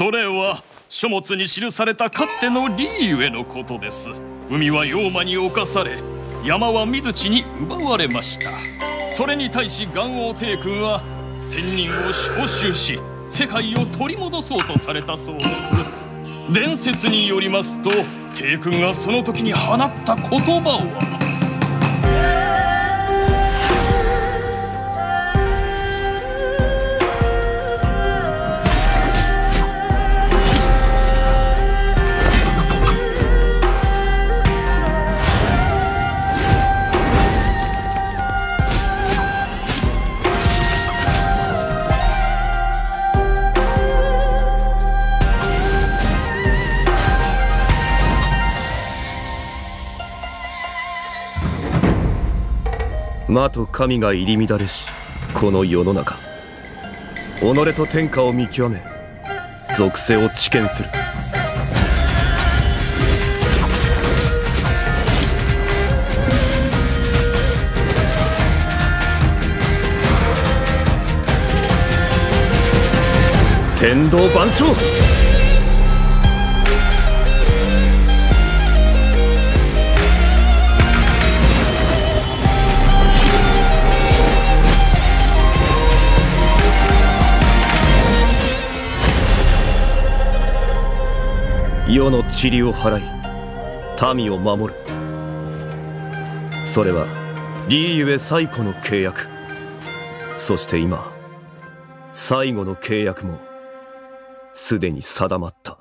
それは書物に記されたかつての利ゆえのことです。海は妖魔に侵され、山は水地に奪われました。それに対し元王帝君は仙人を召集し、世界を取り戻そうとされたそうです。伝説によりますと、帝君がその時に放った言葉は魔と神が入り乱れしこの世の中、己と天下を見極め属性を知見する。天道万象。世の塵を払い民を守る。それは利ゆえ最古の契約。そして今最後の契約もすでに定まった。